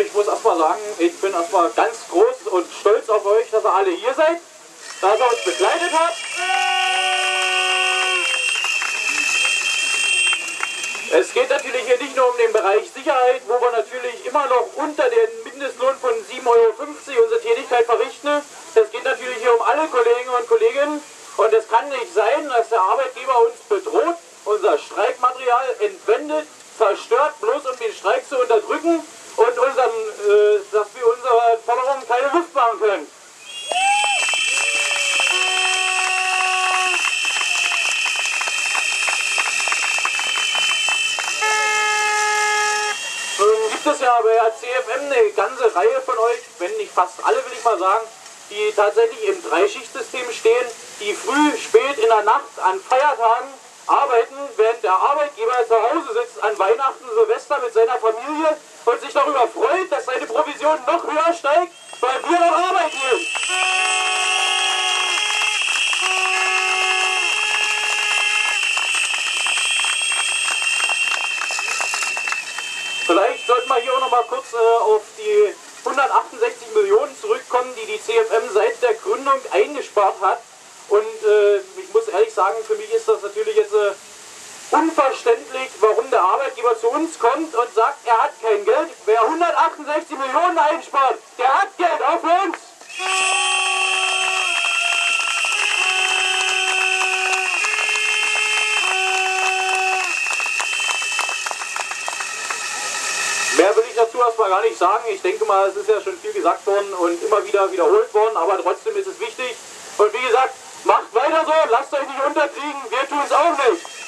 ich muss erstmal sagen, ich bin erstmal ganz groß und stolz auf euch, dass ihr alle hier seid, dass ihr uns begleitet habt. Es geht natürlich hier nicht nur um den Bereich Sicherheit, wo wir natürlich immer noch unter den Mindestlohn von 7,50 € unsere Tätigkeit verrichten. Es geht natürlich hier um alle Kollegen und Kolleginnen. Und es kann nicht sein, dass der Arbeitgeber uns bedroht, unser Streikmaterial entwendet, zerstört, bloß um den Streik zu unterdrücken und dass wir unsere Forderungen keine Luft machen können. Nun gibt es ja bei der CFM eine ganze Reihe von euch, wenn nicht fast alle, will ich mal sagen, die tatsächlich im Dreischichtsystem stehen, die früh, spät in der Nacht an Feiertagen arbeiten, während der Arbeitgeber zu Hause sitzt an Weihnachten, Silvester mit seiner Familie und sich darüber freut, dass seine Provision noch höher steigt, weil wir noch arbeiten müssen. Vielleicht sollten wir hier auch noch mal kurz auf die 168 Millionen zurückkommen, die die CFM seit der Gründung eingespart hat. Und ich muss ehrlich sagen, für mich ist das natürlich jetzt unverständlich, warum der Arbeitgeber zu uns kommt und sagt, er hat kein Geld. Wer 168 Millionen einspart, der hat Geld, auch für uns. Mehr will ich dazu erstmal gar nicht sagen. Ich denke mal, es ist ja schon viel gesagt worden und immer wieder wiederholt worden, aber trotzdem ist es wichtig. Und wie gesagt, macht weiter so, lasst euch nicht unterkriegen, wir tun es auch nicht.